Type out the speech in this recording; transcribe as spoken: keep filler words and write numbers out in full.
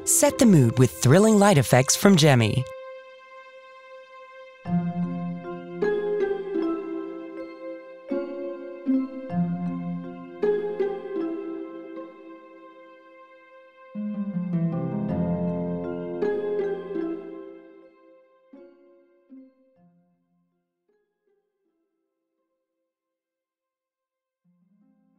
Set the mood with thrilling light effects from Gemmy.